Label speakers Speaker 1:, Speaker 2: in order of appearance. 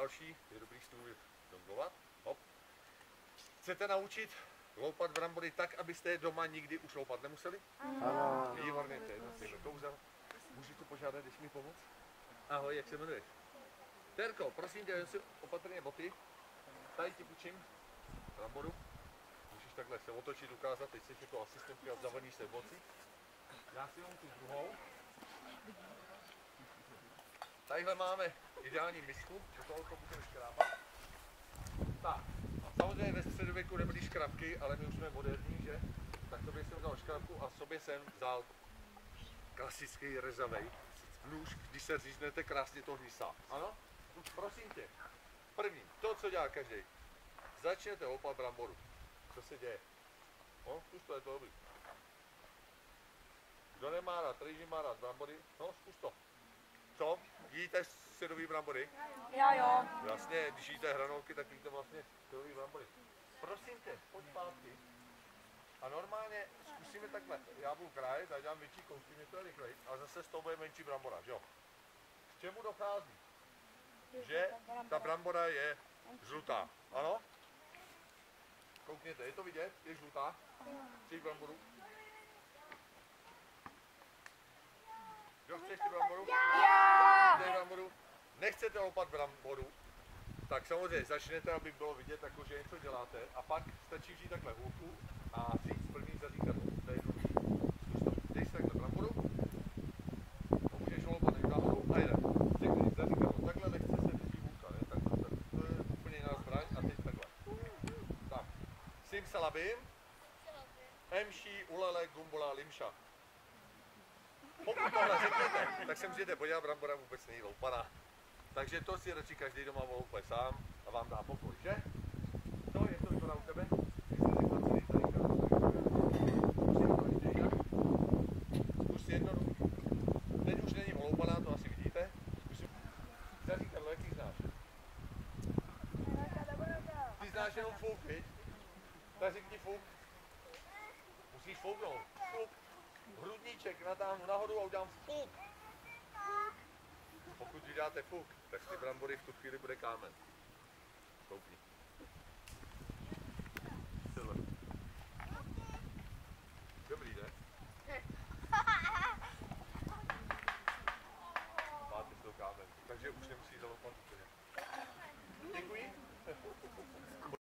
Speaker 1: další, je dobrý stůl jonglovat. Hop. Chcete naučit loupat brambory tak, abyste je doma nikdy už loupat nemuseli?
Speaker 2: Ano.
Speaker 1: Výborně, to je jedno z těch kouzel. Můžu tu požádat, když mi pomoct? Ahoj, jak se jmenuješ? Terko, prosím tě, jen si opatrně boty. Tady ti půjčím bramboru. Můžeš takhle se otočit, ukázat, teď jsi jako asistentka a zavrníš se v boci. Já si mám tu druhou. Tadyhle máme ideální misku, do toho to budeme škrábat. Tak, samozřejmě ve středověku nebyly škrabky, ale my už jsme moderní, že? Tak sobě jsem vzal škrabku a sobě jsem vzal klasický rezavej nůž, když se říznete krásně to hnisá. Ano? Prosím tě, první, to, co dělá každý. Začněte loupat bramboru. Co se děje? No, zkus to, je to dobrý. Kdo nemá rád rýži, má rád brambory? No, zkus to. Co? Jíte syrový brambory?
Speaker 3: Já jo.
Speaker 1: Jasně, když jíte hranolky, tak jíte vlastně syrový brambory. Prosím tě, pojď zpátky. A normálně zkusíme takhle. Já budu krájet, já dělám větší kousky, mě to je rychlej, a zase z toho bude menší brambora, že jo? K čemu dochází? Že ta brambora je žlutá, ano? Koukněte, je to vidět? Je žlutá? Chceš bramboru? Kdo chceš ty bramboru? Chcete bramboru? Nechcete loupat bramboru? Tak samozřejmě začnete, aby bylo vidět, jako, že něco děláte, a pak stačí vzít takhle hůlku a říct první zazíkadlo. To je jednoduché. Zkus to. Dej si takhle bramboru, to můžeš loupat než nahoru a jeden. Řekni zazíkadlo. Takhle lehce se drží hůlka, ne? Takhle. To je úplně jiná zbraň a teď takhle. Tak. Sim salabim. Emší ulele gumbola limša. Pokud tohle řeknete, tak se můžete podívat, brambora vůbec není loupaná. Takže to si radši každý doma loupe sám a vám dá pokoj, že? Co, jak to vypadá u tebe? Zkus jednoduchý. Teď už není oloupaná, to asi vidíte. Zkusím. Zaříkadlo, jak ty znáš? Ty znáš jenom fuk, viď? Tak řekni fuk. Musíš fouknout. Fuk. Hrudníček natáhnu nahoru a udělám fuk. Pokud vydáte fuk, tak z ty brambory v tu chvíli bude kámen. Koukni. Dobrý, ne? Máte z toho kámen, takže už nemusí zaloupat úplně. Děkuji.